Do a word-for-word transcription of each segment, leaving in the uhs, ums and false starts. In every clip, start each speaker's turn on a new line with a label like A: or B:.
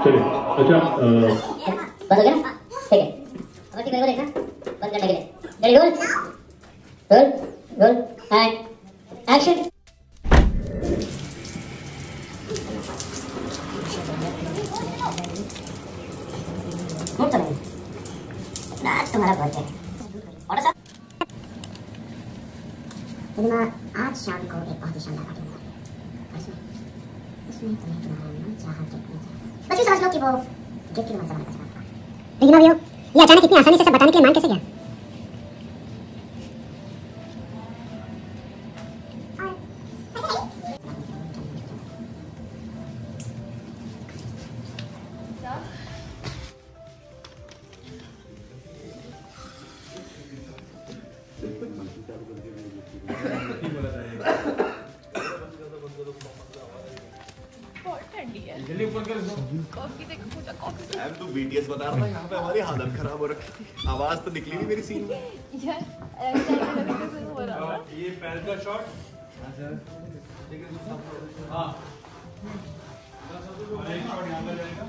A: चलिए अच्छा
B: बंद हो गया ना? ठीक है अब ठीक है देखना बंद करने के लिए ready roll roll roll and action कौन सा नहीं आज तुम्हारा बर्थडे और सर आज शाम को एक बहुत ही शानदार पार्टी होगा उसमें तुम्हें तुम्हारा मन चाहा गिफ्ट मिल जाएगा बस ये समझ लो कि वो गिफ्ट की मनसा बनकर चला लेकिन अब ये अचानक इतनी आसानी से सब बताने के लिए मान कैसे गया
C: कॉफी देखो मुझे कॉफी
D: मैम तू बीटीएस बता रहा था यहाँ पे हमारी हालत खराब हो रखी थी आवाज तो निकली नहीं मेरी सीन में
C: यार ऐसा कैसे हो रहा था
E: ये पैर का शॉट हां सर ठीक है हां एक शॉट यहां पे जाएगा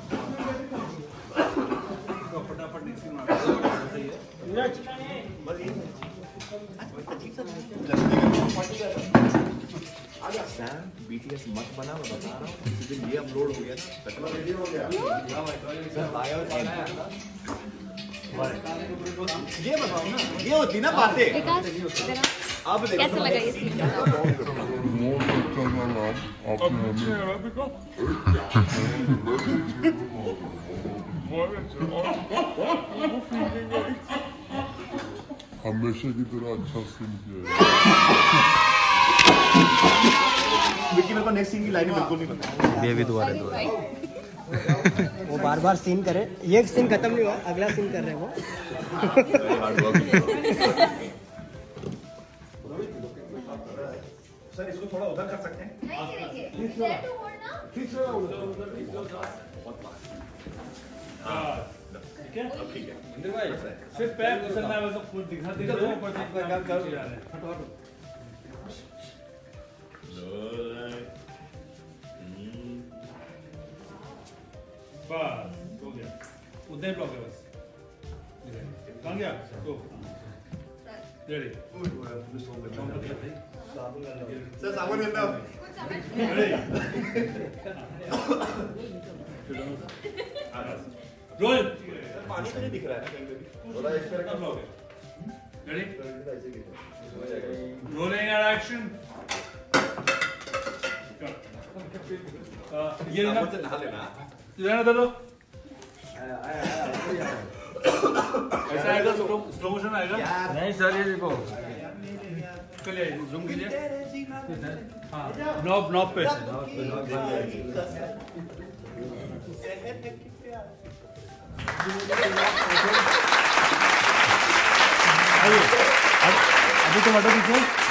E: इसको फटाफट नेक्स्ट सीन मार सही है बस ये अजीब सा फट गया आजा सैम बीटीएस मत बना मैं बता रहा हूँ इस दिन ये अपलोड हो गया ना पटवा वीडियो हो गया सर आया और आया ये बताओ ना ये होती ना बातें अब देखो
C: कैसा लगा ये सीन
F: हमेशा की तरह अच्छा सीन किया
D: विक्की मेरे को नेक्स्ट सीन की लाइनें बिल्कुल नहीं पता
G: ये भी दोबारा दोबारा
H: वो बार बार सीन करे ये सीन खत्म नहीं हुआ अगला सीन कर रहे हैं वो
D: सर इसको थोड़ा उधर कर सकते हैं ठीक है
E: इंद्र भाई सिर्फ पैर फिसलना है वैसे कुछ दिखा दिखा दो ऊपर से इतना काम कर रहे हैं हटो हटो बस हो गया उधर ही ब्लॉक है बस कहाँ गया तो रेडी
D: सर साबुन लेना
E: रोल
D: पानी तो नहीं दिख रहा है ना कहीं पे भी थोड़ा इस तरह का ब्लॉक है
E: रेडी रोलिंग एंड एक्शन ये लेना
D: से नहा लेना
E: लेना दे दो ऐसा आएगा स्लो मोशन आएगा
G: नहीं सर ये देखो
E: चलिए जूम कीजिए हाँ नॉब नॉब पे अभी तो बटन दीजिए